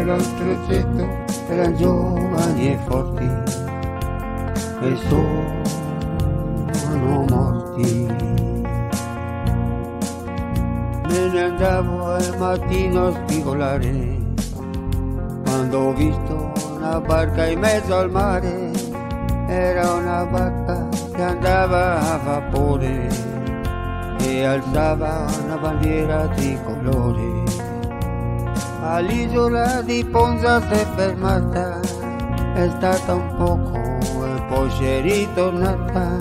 erano 300, erano giovani e forti e sono morti. Me ne andavo al mattino a spigolare quando ho visto una barca in mezzo al mare. Era una barca che andava a vapore e alzava una bandiera tricolore. All'isola di Ponza si è fermata, è stata un poco e poi si è ritornata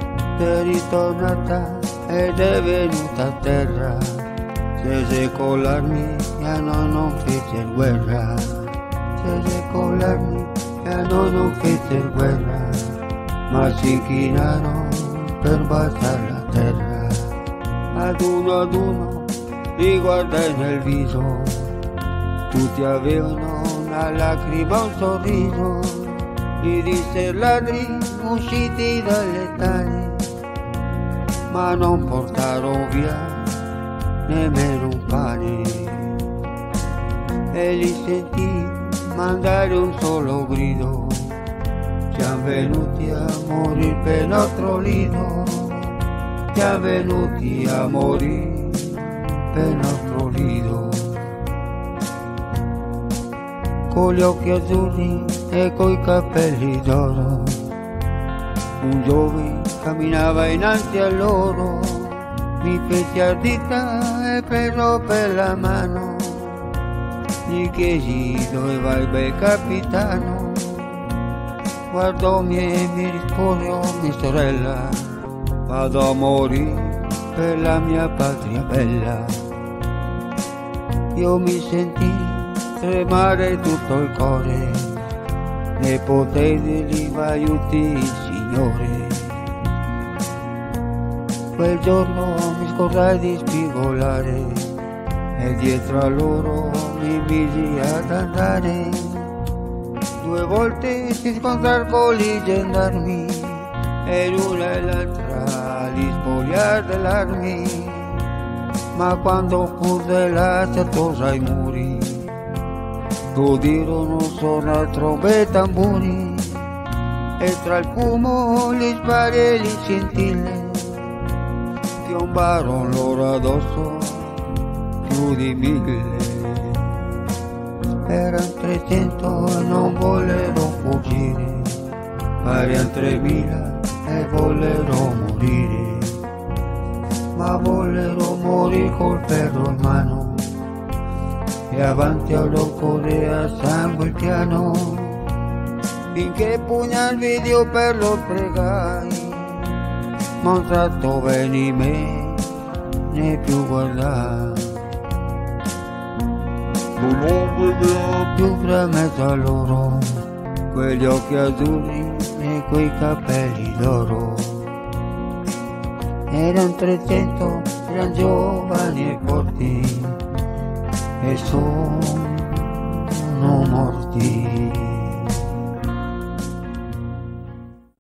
ed è venuta a terra. Se con l'armi e non fece guerra, se con l'armi e non fece guerra, ma si inchinarono per baciare la terra. Ad uno li guardai nel viso, tutti avevano una lacrima, un sorriso. Gli disse ladri usciti dalle tane, ma non portarono via nemmeno un pane. E li sentì mandare un solo grido: siamo venuti a morire per il nostro lido, siamo venuti a morire per il nostro lido. Con gli occhi azzurri e coi capelli d'oro, un giovane camminava innanzi a loro, mi fece ardita e prese per la mano, gli chiesi dove vai bel capitano. Guardòmi e mi rispose: oh mia sorella, vado a morire per la mia patria bella. Io mi sentii tremare tutto il cuore, ne potei dirgli m'aiuti il Signore. Quel giorno mi scordai di spigolare e dietro a loro mi misi ad andare. 2 volte si scontrarono con i gendarmi e l'una e l'altra li spogliar dell'armi. Ma quando fu della certosa ai muri, udirono suonare trombe e tamburi, e tra il fumo, gli spari e le scintille piombarono loro addosso più di 1000. Erano 300 e non vollero fuggire, ma erano 3000 e vollero morire. Ma vollero morire col ferro in mano e avanti a loro correva sangue il piano, finché pugna il video per lo pregai, ma un tratto veni me né più guardare. Un uomo più mezzo a loro, quegli occhi azzurri e quei capelli d'oro. Erano 300, erano giovani e forti e sono morti.